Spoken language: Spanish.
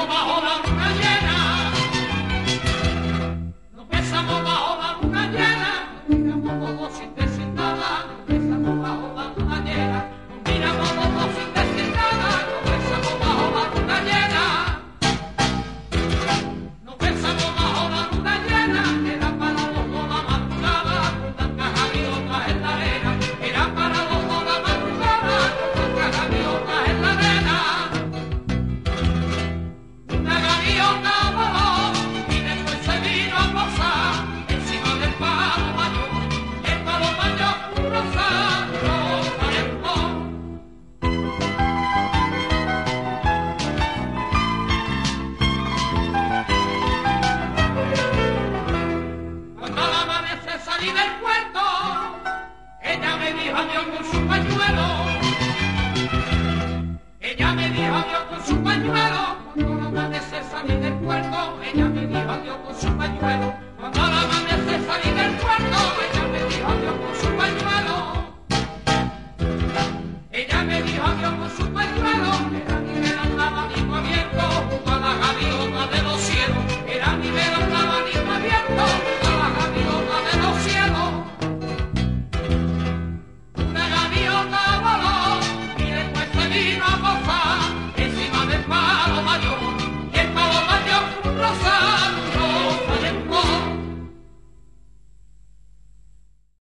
bajo la luna llena, nos besamos bajo la luna llena, nos miramos los dos sin decir nada, nos besamos bajo la luna llena, nos miramos los dos sin decir nada, nos besamos bajo la luna llena, nos besamos bajo la luna llena, era para los dos la madrugada, con tantas gaviotas en la arena, era para los dos la madrugada, con tantas gaviotas en la arena. Una gaviota voló y después se vino a posar encima del palo mayor, y el palo mayor un rosario calentó. Cuando al amanecer salí del puerto, ella me dijo adiós.